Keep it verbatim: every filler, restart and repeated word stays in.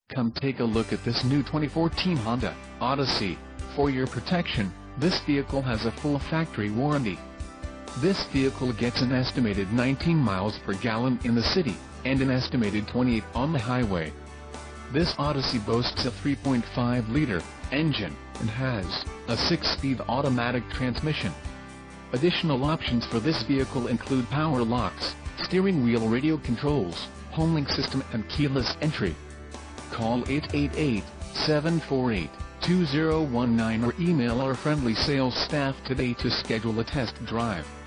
Come take a look at this new twenty fourteen Honda Odyssey. For your protection, this vehicle has a full factory warranty. This vehicle gets an estimated nineteen miles per gallon in the city, and an estimated twenty-eight on the highway. This Odyssey boasts a three point five liter engine, and has a six-speed automatic transmission. Additional options for this vehicle include power locks, steering wheel radio controls, HomeLink system and keyless entry. Call eight eight eight, seven four eight, two zero one nine or email our friendly sales staff today to schedule a test drive.